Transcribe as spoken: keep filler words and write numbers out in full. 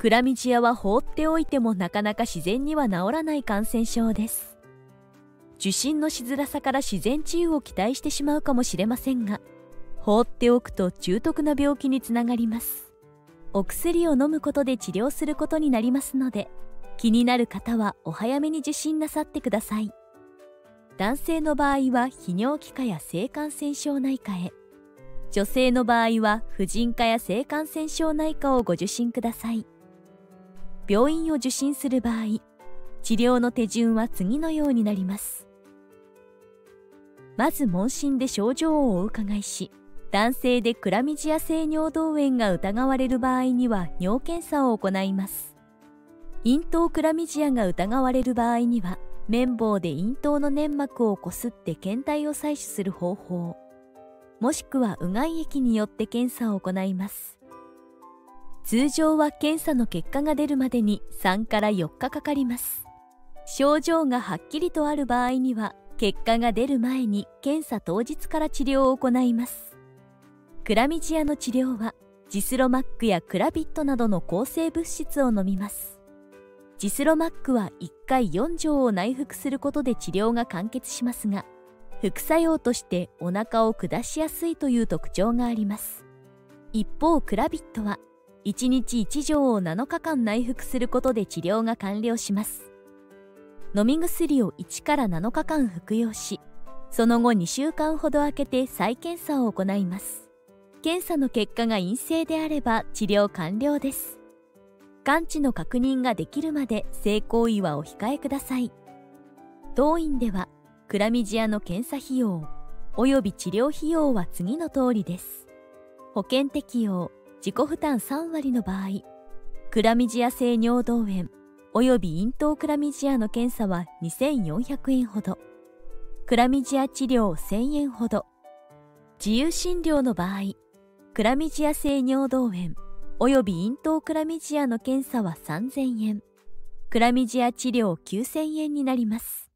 クラミジアは放っておいてもなかなか自然には治らない感染症です。受診のしづらさから自然治癒を期待してしまうかもしれませんが、放っておくと重篤な病気につながります。お薬を飲むことで治療することになりますので、気になる方はお早めに受診なさってください。男性の場合は泌尿器科や性感染症内科へ、女性の場合は婦人科や性感染症内科をご受診ください。病院を受診する場合、治療の手順は次のようになります。まず問診で症状をお伺いし、男性でクラミジア性尿道炎が疑われる場合には尿検査を行います。咽頭クラミジアが疑われる場合には、綿棒で咽頭の粘膜をこすって検体を採取する方法、もしくはうがい液によって検査を行います。通常は検査の結果が出るまでにさんからよっかかかります。症状がはっきりとある場合には、結果が出る前に検査当日から治療を行います。クラミジアの治療は、ジスロマックやクラビットなどの抗生物質を飲みます。ジスロマックはいっかいよん錠を内服することで治療が完結しますが、副作用としてお腹を下しやすいという特徴があります。一方、クラビットはいちにちいち錠をなのかかん内服することで治療が完了します。飲み薬をいちからなのかかん服用し、その後にしゅうかんほど空けて再検査を行います。検査の結果が陰性であれば治療完了です。完治の確認ができるまで性行為はお控えください。当院では、クラミジアの検査費用および治療費用は次の通りです。保険適用、自己負担さんわりの場合、クラミジア性尿道炎および咽頭クラミジアの検査はにせんよんひゃくえんほど、クラミジア治療せんえんほど、自由診療の場合、クラミジア性尿道炎および咽頭クラミジアの検査はさんぜんえん、クラミジア治療きゅうせんえんになります。